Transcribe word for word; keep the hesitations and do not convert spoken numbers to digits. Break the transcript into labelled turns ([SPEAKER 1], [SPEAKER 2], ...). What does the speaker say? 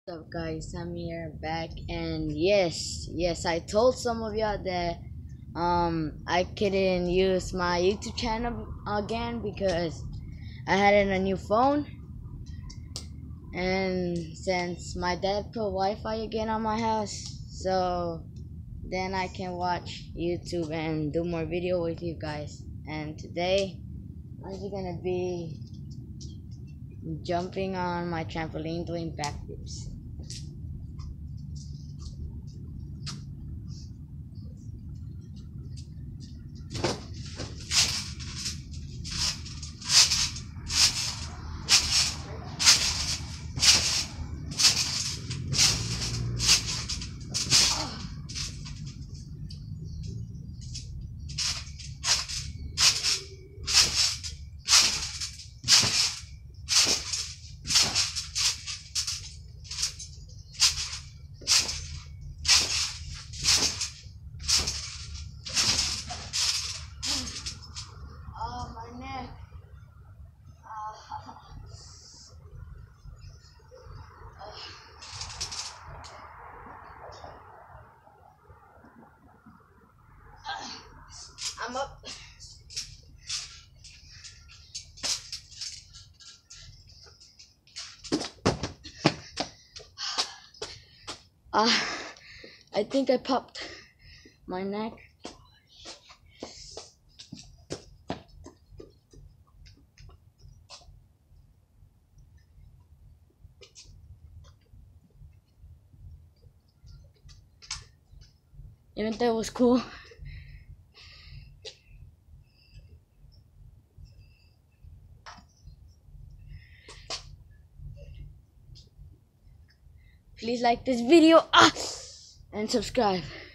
[SPEAKER 1] What's up, guys? I'm here back, and yes, yes, I told some of y'all that um I couldn't use my YouTube channel again because I had it on a new phone, and since my dad put Wi-Fi again on my house, so then I can watch YouTube and do more video with you guys. And today I'm just gonna be jumping on my trampoline doing backflips. Oh, my neck. Uh, I'm up. Uh, I think I popped my neck. Even though it was cool. Please like this video ah, and subscribe.